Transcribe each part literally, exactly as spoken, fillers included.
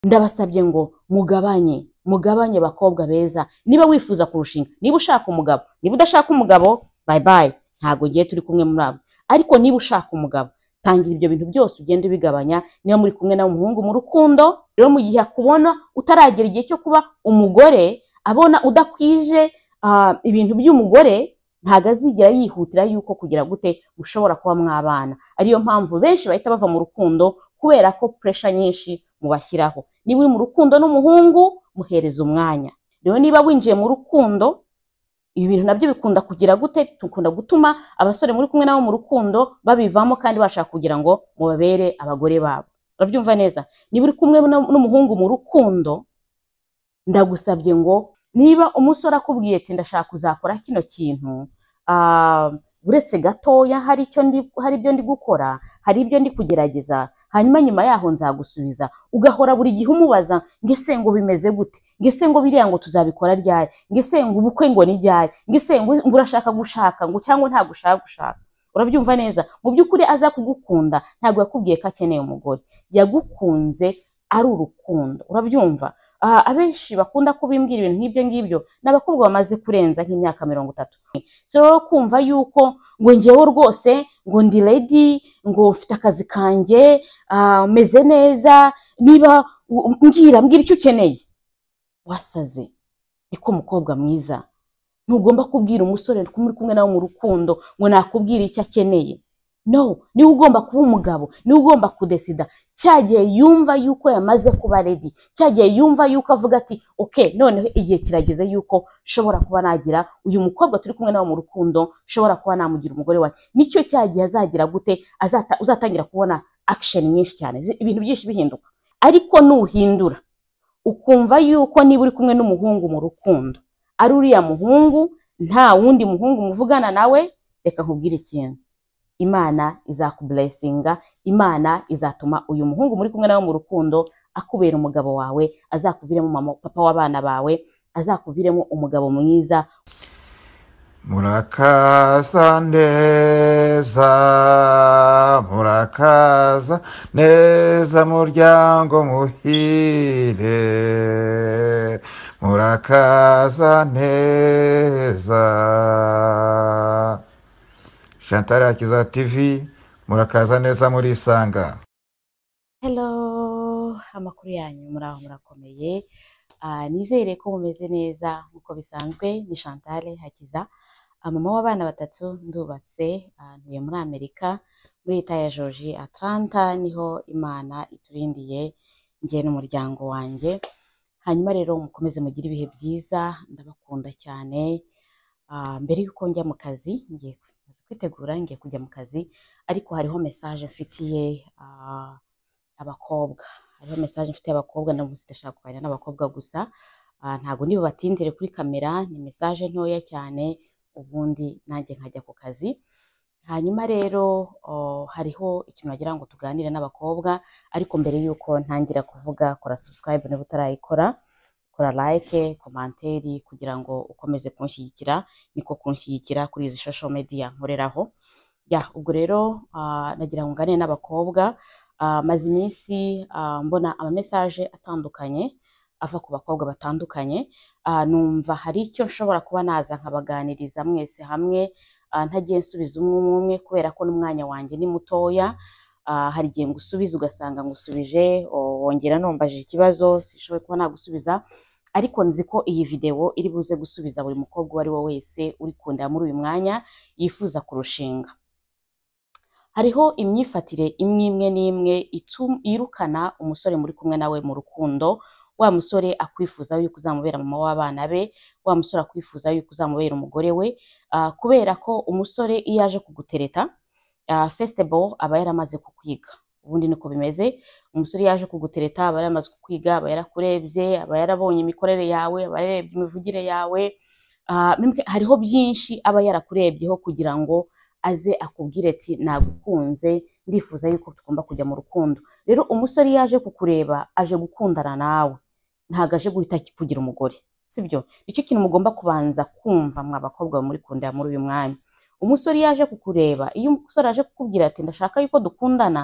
ndabasabye ngo mugabanye mugabanye bakobwa beza niba wifuza kurushinga niba ushaka umugabo niba udashaka umugabo bye bye ntago giye turi kumwe muri abo ariko niba ushaka umugabo tangira ibyo bintu byose ugende bigabanya niba muri kumwe na umuhungu mu rukundo rero mu gihe akubona utaragera igihe cyo kuba umugore abona udakwije uh, ibintu by'umugore ntago azigera yihutira yuko kugira gute ushobora kuba mwabana ariyo mpamvu benshi bahita bava mu rukundo kubera ko pressure nyinshi mubashyiraho niba uri mu rukundo n'umuhungu muhereza umwanya rero niba winjiye mu rukundo ibi bintu nabyo bikunda kugira gute tukunda gutuma abasore muri kumwe nabo mu rukundo babivamo kandi bashaka kugira ngo mubabere abagore babo urabyumva neza niba uri kumwe n'umuhungu mu rukundo ndagusabye ngo niba umusore akubwiye ati ndashaka kuzakora kino kintu ah uretse gatoya hari icyo ndi hari ibyo ndi gukora hari ibyo ndi kugerageza hanyuma nyuma yaho nzagusubiza ugahora buri gihe umubaza ngese ngo bimeze gute ngese ngo biriya ngo tuzabikora ryari ngese ngo ubukwe ngo ni ryari ngese ngo urashaka gushaka ngo cyangwa nta gushaka gushaka urabyumva neza mu byukuri aza kugukunda ntabwo yakubwiye ko akeneye umugore yagukunze ari urukundo urabyumva Uh, abenshi bakunda kubimbwira ibintu nk'ibyo ngibyo n'abakobwa bamaze kurenza nk'imyaka mirongo itatu so kumva yuko ngo ngewe rwose ngo ndi ready ngo ufite akazi kanjye uh, meze neza niba mbwira mbwira icyo ukeneye wasaze niko mukobwa mwiza ntugomba kubwira umusore muri kumwe nawe mu rukundo ngo nakubwira icyo akeneye no ni ugomba kuba umugabo ni ugomba kudesida cyagiye yumva yuko yamaze kuba ready cyagiye yumva yuko avuga ati okay none igihe kirageze yuko shobora kuba nagira uyu mukobwa turi kumwe nawe mu rukundo shobora kuba namugira umugore wawe nicyo cyagiye azagira gute azata uzatangira kubona action nyinshi cyane ibintu byinshi bihinduka ariko nuhindura ukumva yuko niba uri kumwe n'umuhungu mu rukundo ari uriya muhungu nta wundi muhungu muvugana nawe reka nkubwire ikintu Imana izakublessinga Imana izatuma uyu muhungu muri kumwe nawe mu rukundo akubera umugabo wawe azakuviremo mama papa w'abana bawe azakuviremo umugabo mwiza murakaza neza murakaza neza muryango muhire murakaza neza Chantal Akiza T V murakaza neza muri Sanga. Hello amakuru yanyu muraho murakomeye uh, nizere ko mumeze neza nkuko bisanzwe ni Chantal Hakiza mama w'abana batatu ndubatse uh, ntuye muri Amerika muri leta ya Georgia Atlanta niho Imana iturindiye ngiye n'umuryango wanjye hanyuma rero mukomeze mugira ibihe byiza ndabakunda cyane uh, mbere yuko njya mu kazi ngiye kwitegura ngiye kujya mu kazi ariko hariho message mfitiye uh, abakobwa hariho message mfitiye abakobwa no mudashaka kuganira n'abakobwa gusa uh, ntago niba batindire kuri kamera ni message ntoya cyane ubundi nanjye nkajya ku kazi hanyuma rero uh, hariho ikintu nagira ngo tuganire n'abakobwa ariko mbere yuko ntangira kuvuga kora subscribe niba utarayikora kora like commentaire kugira ngo ukomeze kunshyigikira niko kunshyigikira kuri izi social media nkoreraho ya ubwo rero uh, nagira ngo ngane n'abakobwa uh, maze iminsi uh, mbona ama message atandukanye ava ku bakobwa batandukanye uh, numva hari icyo nshobora kuba naza nkabaganiriza mwese hamwe uh, ntagiye nsubiza umwe umwe kubera ko n'umwanya wanjye ni mutoya uh, hari gihe ngusubiza ugasanga ngusubije wongera nombaje ikibazo sishoboye kuba nagusubiza ariko nzi ko iyi video iri buze gusubiza buri mukobwa wari wo wese uri kunda muri uyu mwanya yifuza kurushinga hariho imyifatire imwe imwe n'imwe irukana umusore muri kumwe nawe mu rukundo wa musore akwifuza yuko uzamubera mama w'abana be wa musore akwifuza yuko uzamubera umugore we uh, kubera ko umusore iyo aje kugutereta uh, first of all aba yaramaze kukwiga ubundi niko bimeze umusore yaje kugutereta aba yaramaze kukwiga aba yarakurebye aba yarabonye imikorere yawe aba yarebye imivugire yawe uh, hariho byinshi aba yarakurebyeho kugira ngo aze akubwire ati nagukunze ndifuza yuko tugomba kujya mu rukundo rero umusore yaje kukureba aje gukundana nawe ntago aje guhita kugira umugore sibyo nicyo kintu mugomba kubanza kumva mwa bakobwa muri kundira muri uyu mwanya umusore yaje kukureba iyo umusore aje kukubwira ati ndashaka yuko dukundana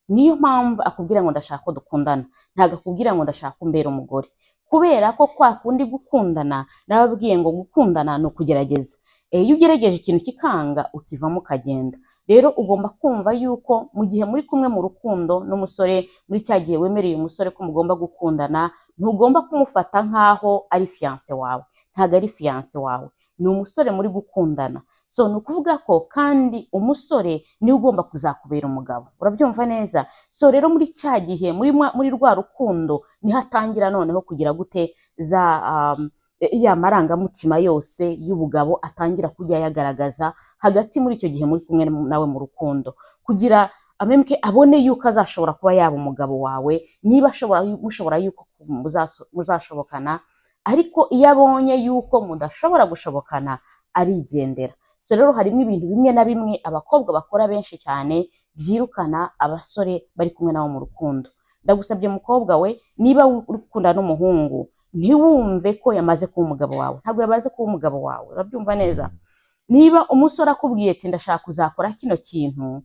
niyo mpamvu akubwira ngo ndashaka ko dukundana, ntabwo akubwira ngo ndashaka kumbera umugore, kubera ko kwa kundi gukundana nababwiye ngo gukundana ni ukugerageza. Iyo ugerageje ikintu kikanga ukivamo ukagenda. Rero ugomba kumva yuko mu gihe muri kumwe mu rukundo n'umusore, muri cya gihe wemereye umusore ko mugomba gukundana, ntugomba kumufata nk'aho ari fiance wawe. Ntabwo ari fiance wawe, ni umusore muri gukundana. So ni ukuvuga ko kandi umusore niwe ugomba kuzakubera umugabo. Urabyumva neza? So rero muri cya gihe muri muri rwa rukundo niho atangira noneho kugira gute za um, ya marangamutima yose y'ubugabo atangira kujya yagaragaza hagati muri icyo gihe muri kumwe nawe mu rukundo, kugira amemke abone yuko azashobora kuba yaba umugabo wawe, niba ashobora mushobora yuko muzashobokana, ariko iyo abonye yuko mudashobora gushobokana arigendera. So rero harimo ibintu bimwe na bimwe abakobwa bakora benshi cyane byirukana abasore bari kumwe nabo mu rukundo. Ndagusabye mukobwa we, niba uri gukunda n'umuhungu, ntiwumve ko yamaze kuba umugabo wawe. Ntabwo yamaze kuba umugabo wawe. Urabyumva neza? Niba umusore akubwiye ati ndashaka kuzakora kino kintu,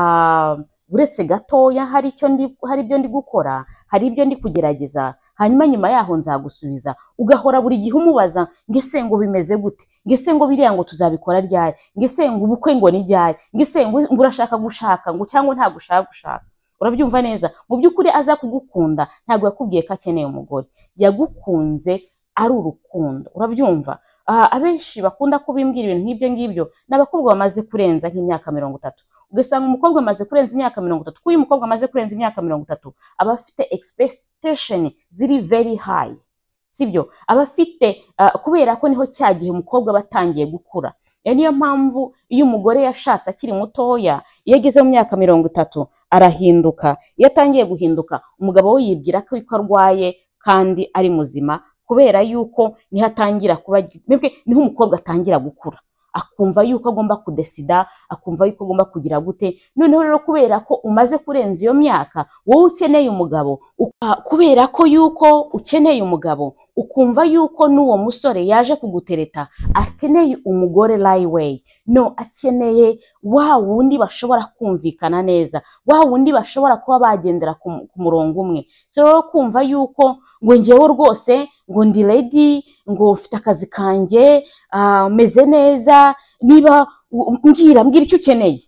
ah uretse gatoya hari icyo ndi hari ibyo ndi gukora, hari ibyo ndi kugerageza, hanyuma nyuma yaho nzagusubiza, ugahora buri gihe umubaza ngese ngo bimeze gute, ngese ngo biriya ngo tuzabikora ryari, ngese ngo ubukwe ngo ni ryari, ngese ngo urashaka gushaka ngo cyangwa nta gushaka gushaka. Urabyumva neza? Mu by'ukuri aza kugukunda ntabwo yakubwiye ko akeneye umugore, yagukunze ari urukundo. Urabyumva? Uh, abenshi bakunda kubimbwira ibintu nk'ibyo ngibyo n'abakobwa bamaze kurenza nk'imyaka mirongo itatu. Ugasanga umukobwa amaze kurenza imyaka mirongo itatu, kuko uyu mukobwa amaze kurenza imyaka mirongo itatu aba afite expectation ziri very high, sibyo? Aba afite uh, kubera ko niho cya gihe umukobwa batangiye gukura. E niyo mpamvu iyo umugore yashatse akiri mutoya, iyo ageze mu myaka mirongo itatu arahinduka. Iyo atangiye guhinduka, umugabo we yibwira ko arwaye kandi ari muzima, kubera yuko niho atangira kuba mwebwe niho umukobwa atangira gukura, akumva yuko agomba kudesida, akumva yuko agomba kugira gute. Noneho rero kubera ko umaze kurenza iyo myaka, wowe ukeneye umugabo, kubera ko yuko ukeneye umugabo, ukumva yuko n'uwo musore yaje kugutereta akeneye umugore lie way, no, akeneye wa wundi bashobora kumvikana neza, wa wundi bashobora kuba bagendera ku murongo umwe. So rero kumva yuko ngo ngewe rwose ngo ndi ready, ngo ufite akazi kanjye, uh, meze neza, niba mbwira mbwira icyo ukeneye,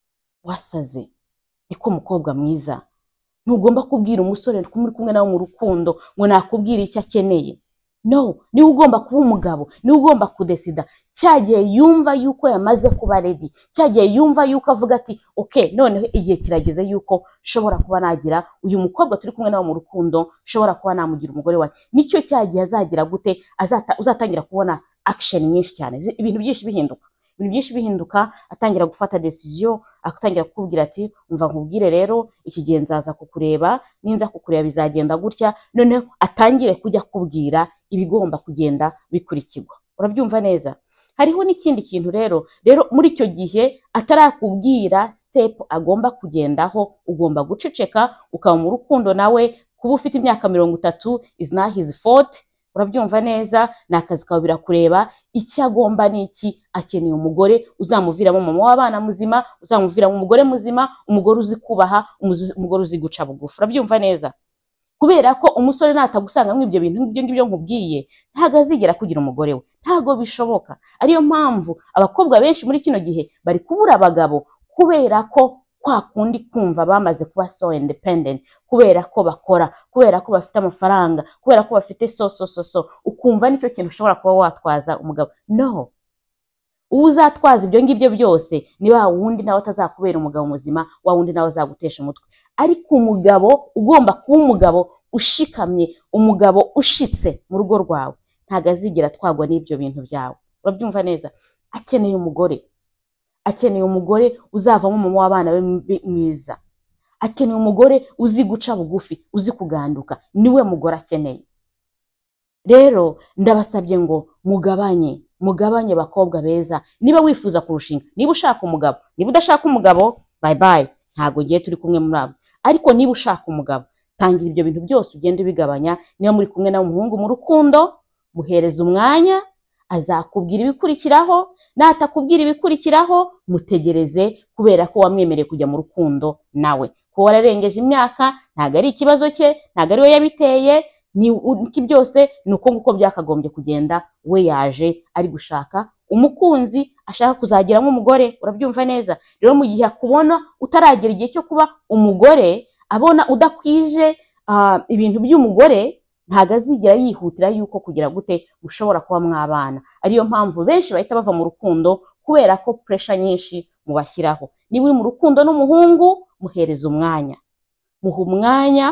wasaze. Niko umukobwa mwiza. Ntugomba kubwira umusore muri kumwe nawe mu rukundo ngo nakubwira icyo akeneye. No, ni ugomba kuba umugabo, ni ugomba kudesida. Cyagiye yumva yuko yamaze kuba ready, cyagiye yumva yuko avuga ati okay, noneho igihe kirageze yuko shobora kuba nagira uyu mukobwa turi kumwe nawe mu rukundo, shobora kuba namugira umugore wawe. Nicyo cyagiye azagira gute, azata uzatangira kubona action nyinshi cyane, ibintu byinshi bihinduka. Ibintu byinshi bihinduka, atangira gufata decision, akatangira kukubwira ati umva nkubwire rero iki gihe nzaza kukureba, ninza kukureba bizagenda gutya. Noneho atangire kujya kubwira ibigomba kugenda bikurikirwa. Urabyumva neza? Hariho n'ikindi kintu rero rero muri icyo gihe atarakubwira step agomba kugendaho, ugomba guceceka ukaba mu rukundo nawe. Kuba ufite imyaka mirongo itatu is not his fault. Urabyumva neza? Ni akazi kawe birakureba. Icyo agomba ni iki? Akeneye umugore uzamuviramo mama w'abana muzima, uzamuviramo umugore muzima, umugore uzi kubaha, umugore uzi guca bugufi. Urabyumva neza? Kubera ko umusore natagusanga mw'ibyo bintu ibyo ngibyo nkubwiye, ntago azigera kugira umugore we, ntago bishoboka. Ariyo mpamvu abakobwa benshi muri kino gihe bari kubura abagabo, kubera ko kwa kundi kumva bamaze kuba so independent, kubera ko bakora, kubera ko bafite amafaranga, kubera ko bafite so so so so, ukumva nicyo kintu ushobora kuba watwaza umugabo. No, uzatwaza ibyo ngibyo byose ni wa wundi nawe atazakubera umugabo muzima, wa wundi nawe azagutesha umutwe. Ariko umugabo ugomba kuba umugabo ushikamye, umugabo ushitse mu rugo rwawe, ntago azigera twagwa n'ibyo bintu byawe. Urabyumva neza? Akeneye umugore, akeneye umugore uzavamo mama w'abana be mwiza, akeneye umugore uzi guca bugufi, uzi kuganduka. Niwe mugore akeneye. Rero ndabasabye ngo mugabanye mugabanye bakobwa beza. Niba wifuza kurushinga, niba ushaka umugabo, niba udashaka umugabo, bye bye, ntago giye turi kumwe muri abo. Ariko niba ushaka umugabo, tangira ibyo bintu byose ugende bigabanya. Niba muri kumwe na umuhungu mu rukundo, muhereza umwanya, azakubwira ibikurikiraho. Natakubwira ibikurikiraho, mutegereze, kubera ko wamwemereye kujya mu rukundo nawe. ko wararengeje imyaka ntabwo ari ikibazo cye, ntabwo ari we yabiteye, ni uko byose ni uko nguko byakagombye kugenda. We yaje ari gushaka umukunzi, ashaka kuzagira nk'umugore, urabyumva neza. Rero mu gihe akubona utaragera igihe cyo kuba umugore, abona udakwije uh, ibintu by'umugore, ntago azigera yihutira yuko kugira gute ushobora kuba mwabana. Ariyo mpamvu benshi bahita bava mu rukundo kubera ko pressure nyinshi mubashyiraho. Niba uri mu rukundo n'umuhungu, muhereza umwanya, muha umwanya.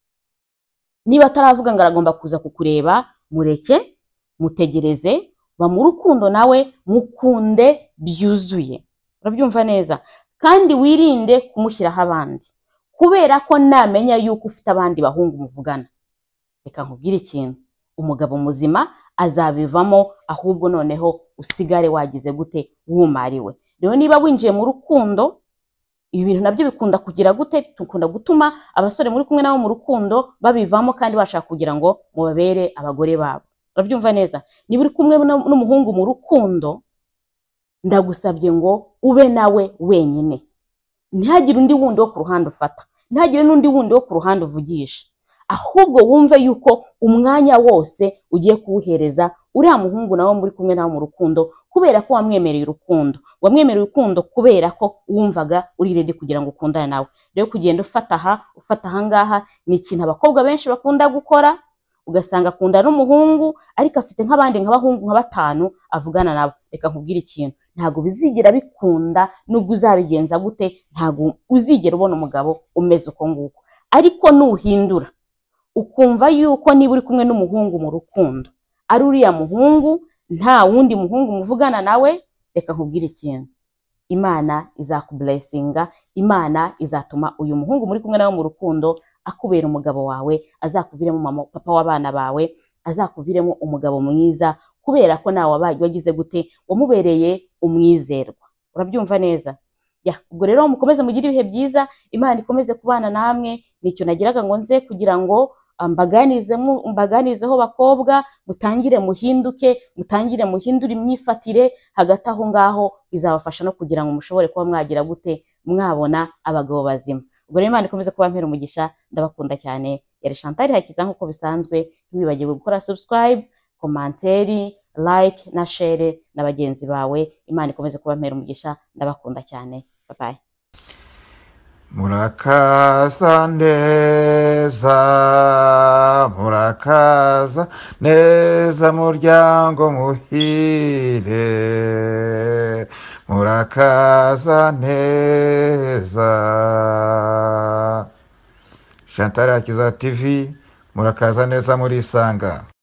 Niba ataravuga ngo aragomba kuza kukureba, mureke, mutegereze, ba mu rukundo nawe mukunde byuzuye. Urabyumva neza. Kandi wirinde kumushyiraho abandi, kubera ko namenya yuko ufite abandi bahungu muvugana. Reka nkubwire ikintu, umugabo muzima azabivamo, ahubwo noneho usigare wagize gute, wumariwe. Rero niba winjiye mu rukundo, ibi bintu nabyo bikunda kugira gute, tukunda gutuma abasore muri kumwe nabo mu rukundo babivamo kandi bashaka kugira ngo mubabere abagore babo. Urabyumva neza. Niba uri kumwe n'umuhungu mu rukundo, ndagusabye ngo ube nawe wenyine, ntihagire undi wundi wo ku ruhande ufata, ntihagire n'undi wundi wo ku ruhande uvugisha, ahubwo wumve yuko umwanya wose ugiye kuwuhereza uriya muhungu nawe muri kumwe nawe mu rukundo, kubera ko wamwemereye urukundo. Wamwemereye urukundo kubera ko wumvaga uri ready kugira ngo ukundane nawe. Rero kugenda ufata aha ufata aha ngaha ni ikintu abakobwa benshi bakunda gukora, ugasanga akunda n'umuhungu ariko afite nk'abandi nk'abahungu nka batanu avugana nabo. Reka nkubwire ikintu, ntago bizigera bikunda, nubwo uzabigenza gute, ntago uzigera ubona umugabo umeze uko nguko. Ariko nuhindura ukumva yuko niba uri kumwe n'umuhungu mu rukundo ari uriya muhungu, nta wundi muhungu muvugana nawe, reka nkubwire ikintu, Imana izakublessinga, Imana izatuma uyu muhungu muri kumwe nawe mu rukundo akubera umugabo wawe, azakuviremo mama papa w'abana bawe, azakuviremo umugabo mwiza, kubera ko nawe wabaye wagize gute, wamubereye umwizerwa. Urabyumva neza. Ya, ubwo rero mukomeze mugire ibihe byiza, Imana ikomeze kubana namwe. Nicyo nagiraga ngo nze kugira ngo mbaganize mbaganizeho bakobwa, mutangire muhinduke, mutangire muhindura imyifatire, hagati aho ngaho bizabafasha no kugira ngo mushobore kuba mwagira gute, mwabona abagabo bazima. Ubwo rero Imana ikomeze kuba mpera umugisha, ndabakunda cyane. Yari Chantal Hakiza nk'uko bisanzwe, ntiwibagirwe gukora subscribe, komanteri, like na share na bagenzi bawe. Imana ikomeze kuba mpera umugisha, ndabakunda cyane. Bye bye. Murakaza neza, murakaza neza muryango muhire, murakaza neza. Chantal Hakiza T V, murakaza neza murisanga.